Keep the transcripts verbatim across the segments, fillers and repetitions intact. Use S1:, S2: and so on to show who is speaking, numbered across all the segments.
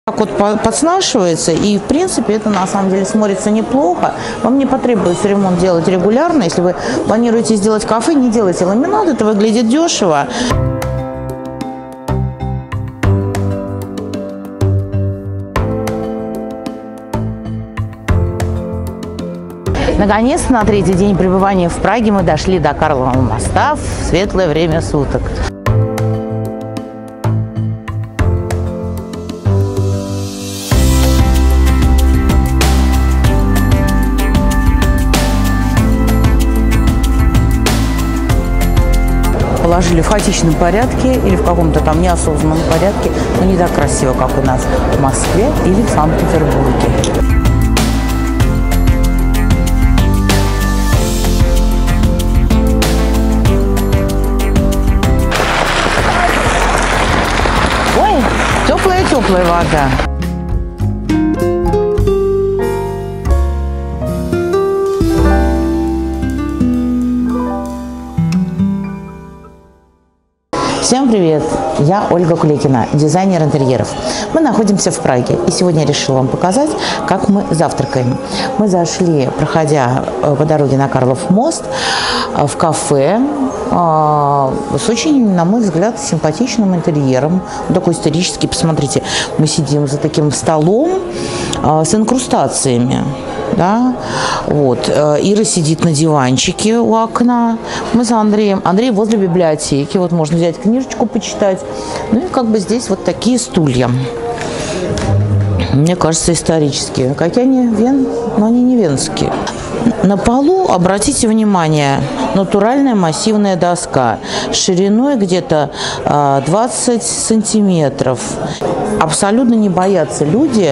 S1: Так вот подснашивается, и в принципе это на самом деле смотрится неплохо. Вам не потребуется ремонт делать регулярно. Если вы планируете сделать кафе, не делайте ламинат, это выглядит дешево. Наконец-то на третий день пребывания в Праге мы дошли до Карлового моста в светлое время суток. Положили в хаотичном порядке или в каком-то там неосознанном порядке, но не так красиво, как у нас в Москве или в Санкт-Петербурге. Ой, теплая-теплая вода. Всем привет! Я Ольга Куликина, дизайнер интерьеров. Мы находимся в Праге, и сегодня я решила вам показать, как мы завтракаем. Мы зашли, проходя по дороге на Карлов мост, в кафе с очень, на мой взгляд, симпатичным интерьером. Он такой исторический. Посмотрите, мы сидим за таким столом с инкрустациями. Да, вот. Ира сидит на диванчике у окна. Мы с Андреем. Андрей возле библиотеки. Вот можно взять книжечку, почитать. Ну и как бы здесь вот такие стулья. Мне кажется, исторические. Какие они? Вен? Но они не венские. На полу, обратите внимание, натуральная массивная доска шириной где-то двадцать сантиметров. Абсолютно не боятся люди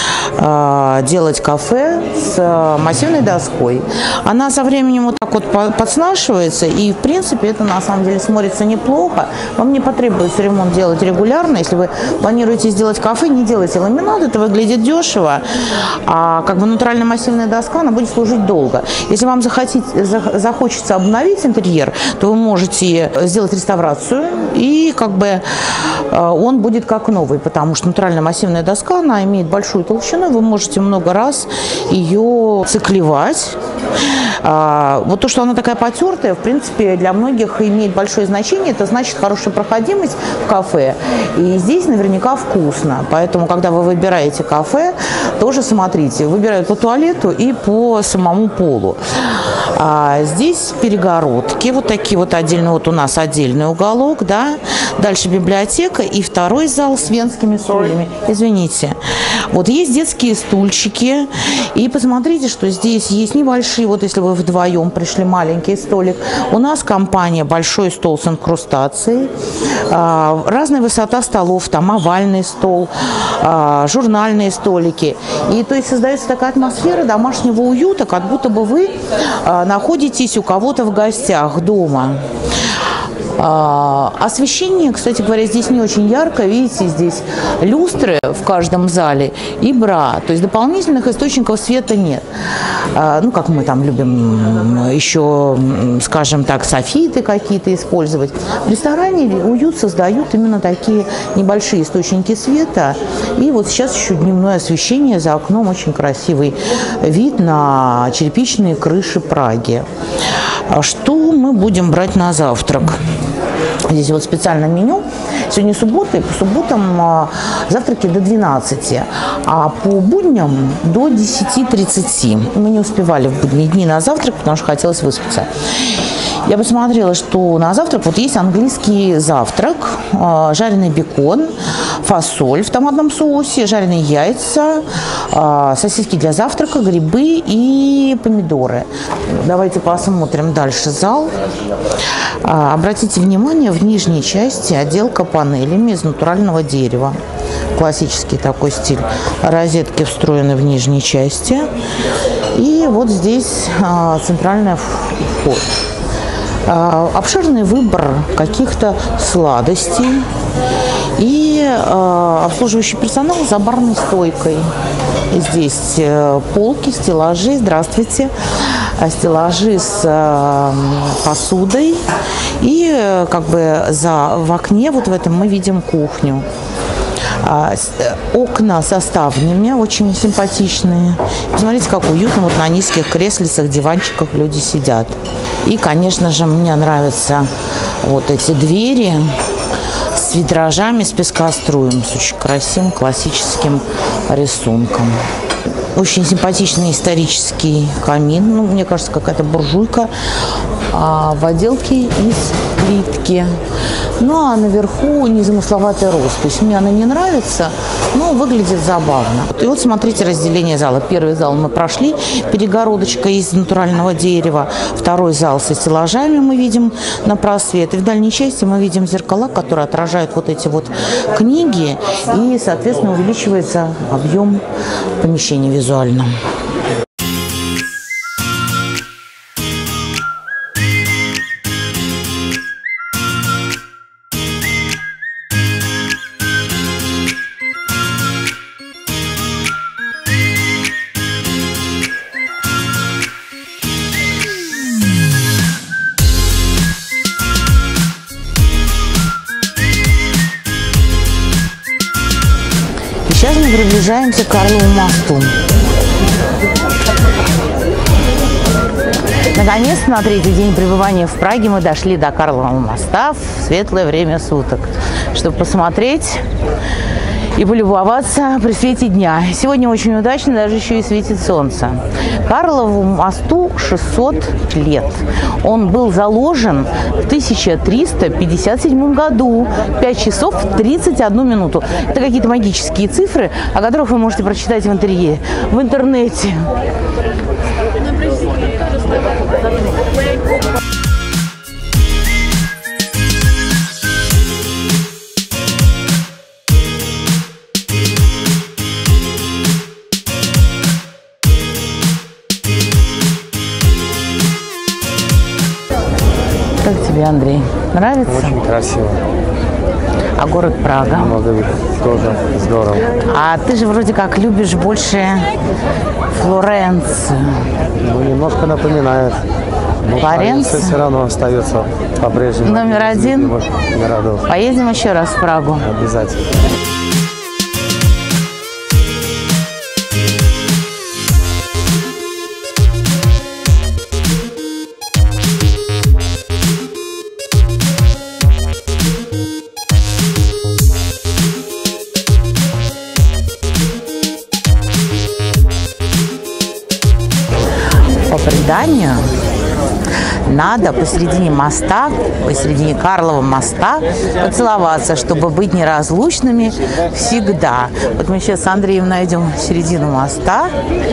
S1: делать кафе с массивной доской. Она со временем вот так вот подснашивается, и в принципе это на самом деле смотрится неплохо. Вам не потребуется ремонт делать регулярно. Если вы планируете сделать кафе, не делайте ламинат, это выглядит дешево. А как бы натуральная массивная доска, она будет служить долго. Если вам захотите, захочется обновить интерьер, то вы можете сделать реставрацию, и как бы он будет как новый, потому что натуральная массивная доска, она имеет большую толщину, вы можете много раз ее циклевать. Вот то, что она такая потертая, в принципе, для многих имеет большое значение. Это значит хорошая проходимость в кафе. И здесь наверняка вкусно. Поэтому, когда вы выбираете кафе, тоже смотрите. Выбирают по туалету и по самому полу. А здесь перегородки. Вот такие вот отдельные. Вот у нас отдельный уголок, да. Дальше библиотека и второй зал с венскими стульями. Извините. Вот есть детские стульчики. И посмотрите, что здесь есть небольшие. Вот если вы вдвоем пришли, маленький столик. У нас компания большой стол с инкрустацией. Разная высота столов. Там овальный стол, журнальные столики. И то есть создается такая атмосфера домашнего уюта, как будто бы вы находитесь у кого-то в гостях дома. Освещение, кстати говоря, здесь не очень ярко. Видите, здесь люстры в каждом зале и бра. То есть дополнительных источников света нет. Ну, как мы там любим еще, скажем так, софиты какие-то использовать. В ресторане уют создают именно такие небольшие источники света. И вот сейчас еще дневное освещение. За окном очень красивый вид на черепичные крыши Праги. Что мы будем брать на завтрак? Здесь вот специальное меню. Сегодня суббота, и по субботам завтраки до двенадцати, а по будням до десяти тридцати. Мы не успевали в будние дни на завтрак, потому что хотелось выспаться. Я посмотрела, что на завтрак вот есть английский завтрак, жареный бекон, фасоль в томатном соусе, жареные яйца, сосиски для завтрака, грибы и помидоры. Давайте посмотрим дальше зал. Обратите внимание, в нижней части отделка панелями из натурального дерева. Классический такой стиль. Розетки встроены в нижней части. И вот здесь центральный вход. Обширный выбор каких-то сладостей и э, обслуживающий персонал за барной стойкой. Здесь э, полки, стеллажи, здравствуйте, стеллажи с э, посудой и э, как бы за, в окне вот в этом мы видим кухню. А, с, окна со ставнями очень симпатичные. Посмотрите, как уютно вот на низких креслицах, диванчиках люди сидят. И, конечно же, мне нравятся вот эти двери с витражами, с пескоструем, с очень красивым классическим рисунком. Очень симпатичный исторический камин. Ну, мне кажется, какая-то буржуйка а, в отделке из плитки. Ну, а наверху незамысловатая роспись. Мне она не нравится, но выглядит забавно. И вот смотрите разделение зала. Первый зал мы прошли, перегородочка из натурального дерева. Второй зал со стеллажами мы видим на просвет. И в дальней части мы видим зеркала, которые отражают вот эти вот книги. И, соответственно, увеличивается объем помещения визуально. Сейчас мы приближаемся к Карлову мосту. Наконец-то на третий день пребывания в Праге мы дошли до Карлова моста в светлое время суток, чтобы посмотреть и полюбоваться при свете дня. Сегодня очень удачно, даже еще и светит солнце. Карлову мосту шестьсот лет. Он был заложен в тысяча триста пятьдесят седьмом году, пять часов тридцать одну минуту. Это какие-то магические цифры, о которых вы можете прочитать в интерьере, в интернете. Как тебе, Андрей? Нравится?
S2: Очень красиво.
S1: А город Прага?
S2: Много тоже здорово.
S1: А ты же вроде как любишь больше Флоренцию.
S2: Ну, немножко напоминает. Но
S1: Флоренция
S2: все равно остается по-прежнему.
S1: Номер один.
S2: Городов.
S1: Поедем еще раз в Прагу.
S2: Обязательно.
S1: По преданию, надо посередине моста, посередине Карлова моста поцеловаться, чтобы быть неразлучными всегда. Вот мы сейчас с Андреем найдем середину моста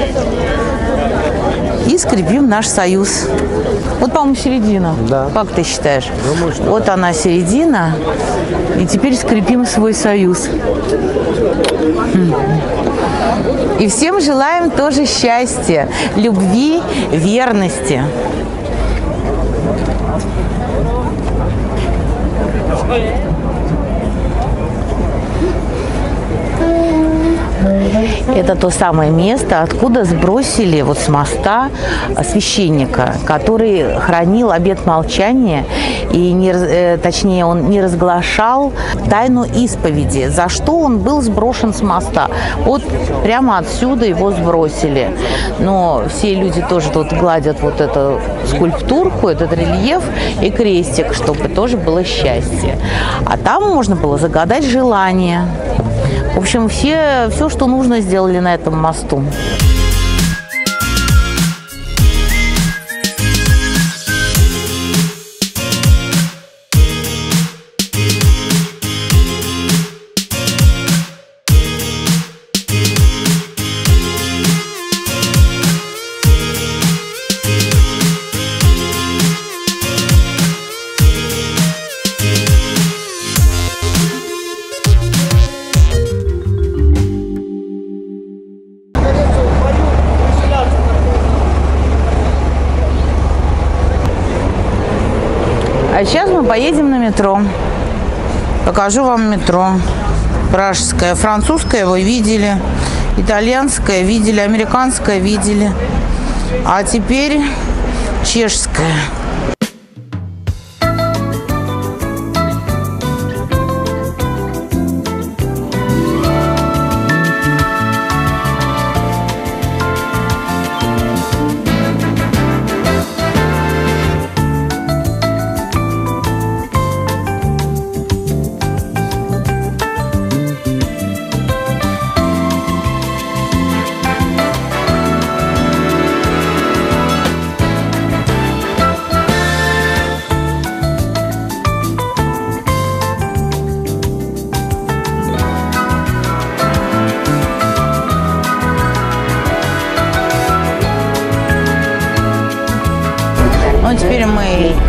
S1: и скрепим наш союз. Вот, по-моему, середина.
S2: Да.
S1: Как ты считаешь?
S2: Думаю, что
S1: вот
S2: да.
S1: Она середина. И теперь скрепим свой союз. И всем желаем тоже счастья, любви, верности. Это то самое место, откуда сбросили вот с моста священника, который хранил обет молчания и, не, э, точнее, он не разглашал тайну исповеди, за что он был сброшен с моста. Вот прямо отсюда его сбросили. Но все люди тоже тут гладят вот эту скульптурку, этот рельеф и крестик, чтобы тоже было счастье. А там можно было загадать желание. В общем, все, все, что нужно, сделали на этом мосту. А сейчас мы поедем на метро. Покажу вам метро. Пражское, французское вы видели, итальянское видели, американское видели. А теперь чешское.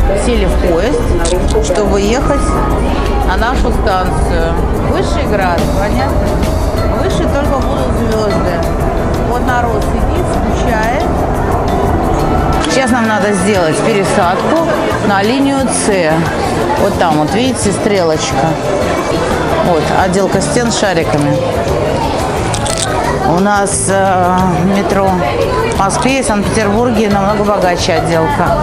S1: сели в поезд, чтобы ехать на нашу станцию. Высший град, понятно? Выше только будут звезды. Вот народ сидит, скучает. Сейчас нам надо сделать пересадку на линию С. Вот там, вот видите, стрелочка. Вот, отделка стен шариками. У нас э, метро в Москве и Санкт-Петербурге намного богаче отделка.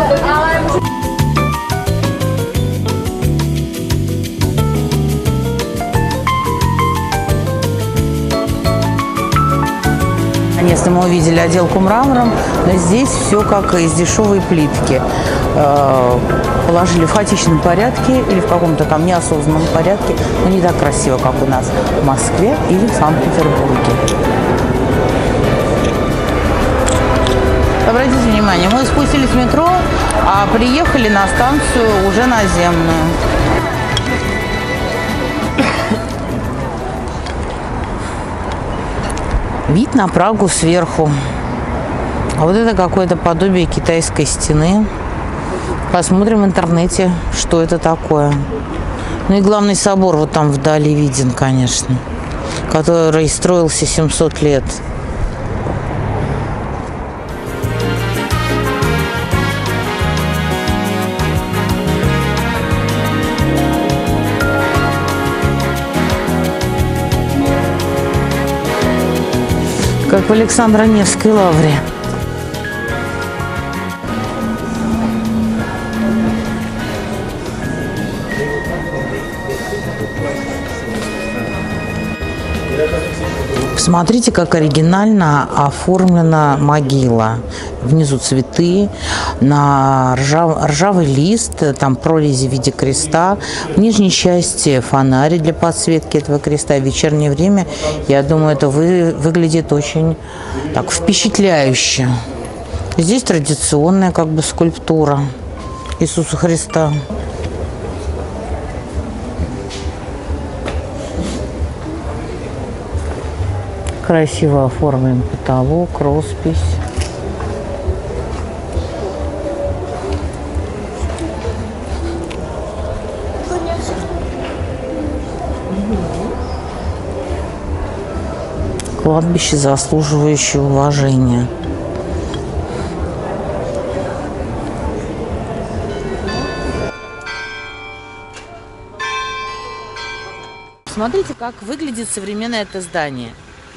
S1: Наконец-то мы увидели отделку мрамором, но здесь все как из дешевой плитки. Э, положили в хаотичном порядке или в каком-то там неосознанном порядке, но не так красиво, как у нас в Москве или в Санкт-Петербурге. Обратите внимание, мы спустились в метро, а приехали на станцию уже наземную. Вид на Прагу сверху. А вот это какое-то подобие китайской стены. Посмотрим в интернете, что это такое. Ну и главный собор вот там вдали виден, конечно, который строился семьсот лет. Как в Александро-Невской лавре. Смотрите, как оригинально оформлена могила. Внизу цветы, на ржав... ржавый лист, там прорези в виде креста. В нижней части фонарь для подсветки этого креста. В вечернее время, я думаю, это вы... выглядит очень так впечатляюще. Здесь традиционная как бы скульптура Иисуса Христа. Красиво оформлен потолок, роспись. Кладбище, заслуживающее уважения. Смотрите, как выглядит современное это здание.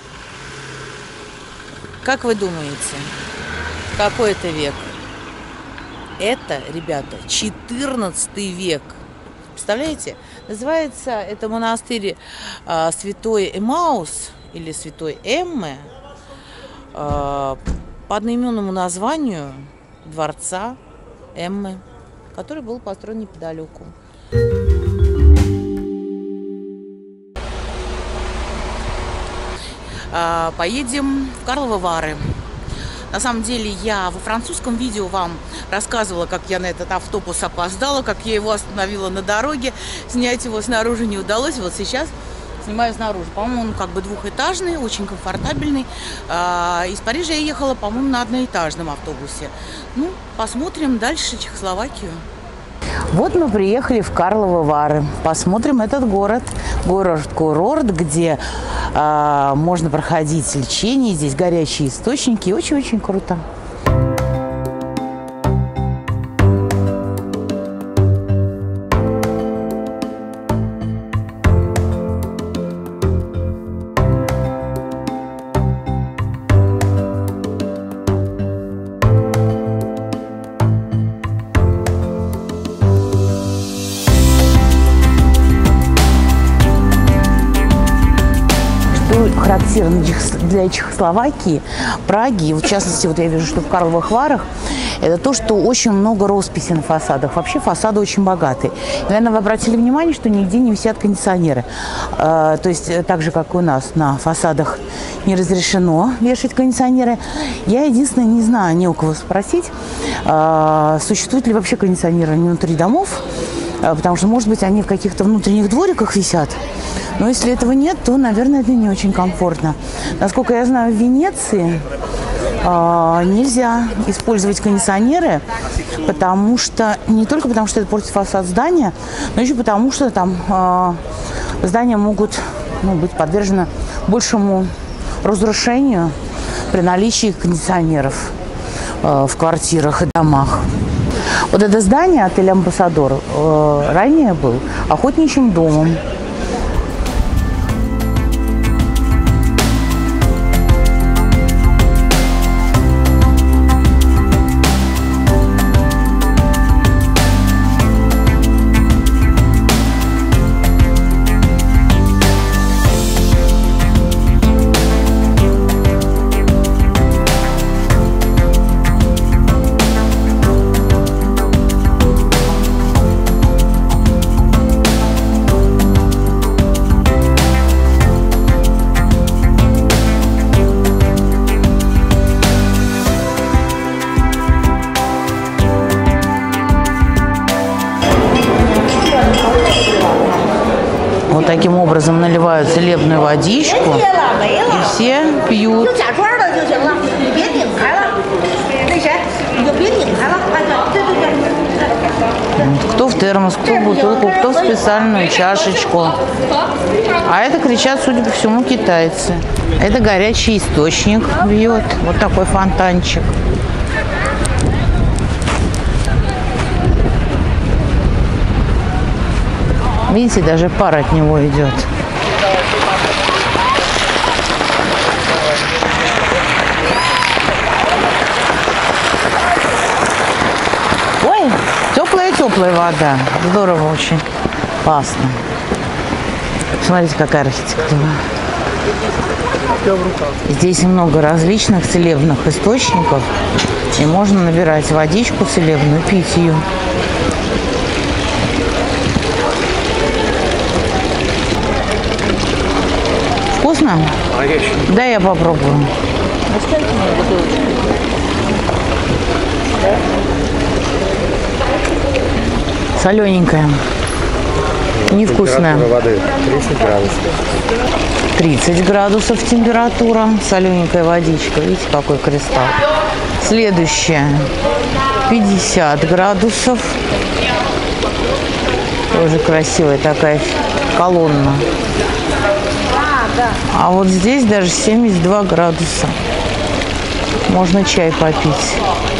S1: Как вы думаете, какой это век? Это, ребята, четырнадцатый век. Представляете? Называется это монастырь э, Святой Эмаус или Святой Эммы э, по одноименному названию дворца Эммы, который был построен неподалеку. Поедем в Карловы Вары. На самом деле я во французском видео вам рассказывала, как я на этот автобус опоздала, как я его остановила на дороге. Снять его снаружи не удалось. Вот сейчас снимаю снаружи. По-моему, он как бы двухэтажный, очень комфортабельный. Из Парижа я ехала, по-моему, на одноэтажном автобусе. Ну, посмотрим дальше Чехословакию. Вот мы приехали в Карловы Вары. Посмотрим этот город. Город-курорт, где э, можно проходить лечение. Здесь горячие источники. Очень-очень круто. Характерно для Чехословакии, Праги, в частности, вот я вижу, что в Карловых Варах, это то, что очень много росписи на фасадах. Вообще фасады очень богатые. Наверное, вы обратили внимание, что нигде не висят кондиционеры. То есть, так же, как и у нас на фасадах не разрешено вешать кондиционеры. Я единственное не знаю, не у кого спросить, существуют ли вообще кондиционеры внутри домов, потому что, может быть, они в каких-то внутренних двориках висят. Но если этого нет, то, наверное, это не очень комфортно. Насколько я знаю, в Венеции э, нельзя использовать кондиционеры потому что, не только потому что это портит фасад здания, но еще потому что там э, здания могут ну, быть подвержены большему разрушению при наличии кондиционеров э, в квартирах и домах. Вот это здание, отель «Амбассадор», э, ранее был охотничьим домом. Вот таким образом наливают целебную водичку, и все пьют. Кто в термос, кто в бутылку, кто в специальную чашечку. А это кричат, судя по всему, китайцы. Это горячий источник бьет. Вот такой фонтанчик. Видите, даже пар от него идет. Ой, теплая-теплая вода. Здорово очень. Классно. Смотрите, какая архитектура. Здесь много различных целебных источников. И можно набирать водичку целебную, пить ее. Вкусно? Да, я попробую. Солененькая. Невкусная.
S2: Температура воды тридцать градусов.
S1: тридцать градусов температура. Солененькая водичка. Видите, какой кристалл. Следующая. пятьдесят градусов. Тоже красивая такая колонна. А вот здесь даже семьдесят два градуса. Можно чай попить.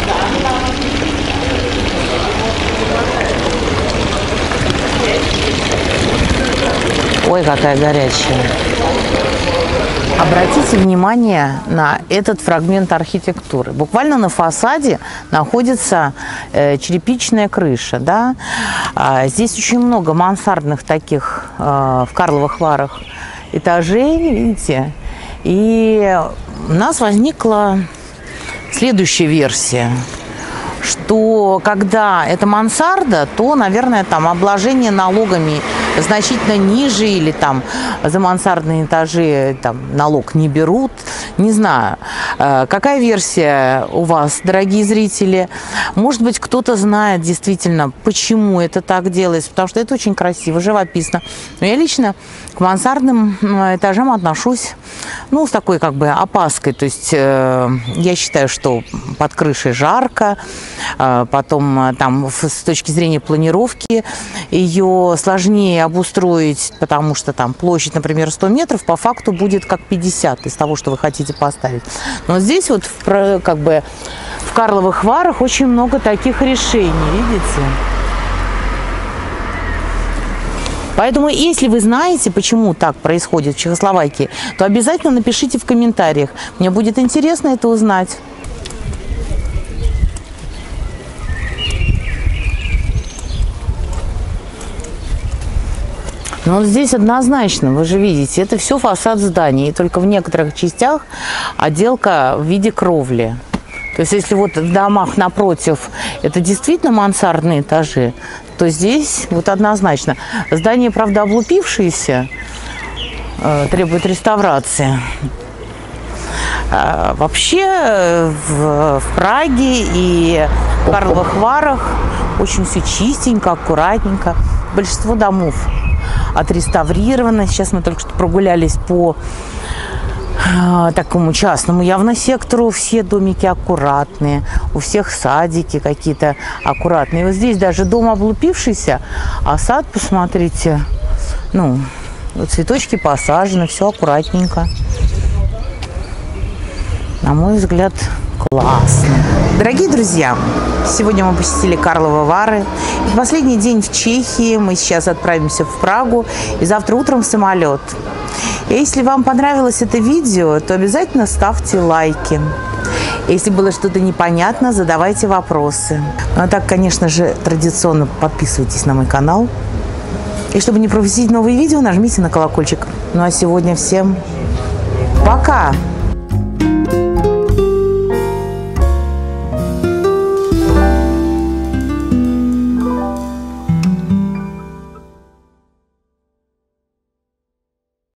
S1: Ой, какая горячая. Обратите внимание на этот фрагмент архитектуры. Буквально на фасаде находится э, черепичная крыша. Да? А, здесь очень много мансардных таких э, в Карловых Варах этажей, видите. И у нас возникла следующая версия, что когда это мансарда, то, наверное, там обложение налогами значительно ниже, или там за мансардные этажи там налог не берут. Не знаю, какая версия у вас, дорогие зрители. Может быть, кто-то знает действительно, почему это так делается, потому что это очень красиво, живописно. Но я лично к мансардным этажам отношусь, ну, с такой как бы опаской. То есть э, я считаю, что под крышей жарко, э, потом там с точки зрения планировки ее сложнее обустроить, потому что там площадь, например, сто метров, по факту будет как пятьдесят из того, что вы хотите поставить. Но здесь вот в, как бы в Карловых Варах очень много таких решений, видите? Поэтому, если вы знаете, почему так происходит в Чехословакии, то обязательно напишите в комментариях. Мне будет интересно это узнать. Но вот здесь однозначно, вы же видите, это все фасад здания, и только в некоторых частях отделка в виде кровли. То есть, если вот в домах напротив это действительно мансардные этажи, то здесь вот однозначно. Здание, правда, облупившееся, э, требует реставрации. А вообще в, в Праге и в Карловых Варах очень все чистенько, аккуратненько. Большинство домов отреставрировано. Сейчас мы только что прогулялись по такому частному явно сектору. Все домики аккуратные, у всех садики какие-то аккуратные. Вот здесь даже дом облупившийся, а сад, посмотрите, ну, вот цветочки посажены, все аккуратненько. На мой взгляд, классно. Дорогие друзья, сегодня мы посетили Карловы Вары. И последний день в Чехии. Мы сейчас отправимся в Прагу. И завтра утром в самолет. И если вам понравилось это видео, то обязательно ставьте лайки. Если было что-то непонятно, задавайте вопросы. Ну а так, конечно же, традиционно подписывайтесь на мой канал. И чтобы не пропустить новые видео, нажмите на колокольчик. Ну а сегодня всем пока!